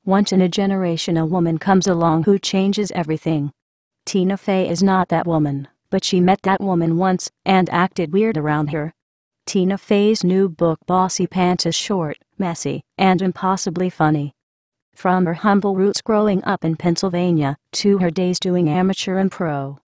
Once in a generation a woman comes along who changes everything. Tina Fey is not that woman, but she met that woman once and acted weird around her. Tina Fey's new book Bossypants is short, messy, and impossibly funny. From her humble roots growing up in Pennsylvania to her days doing amateur and pro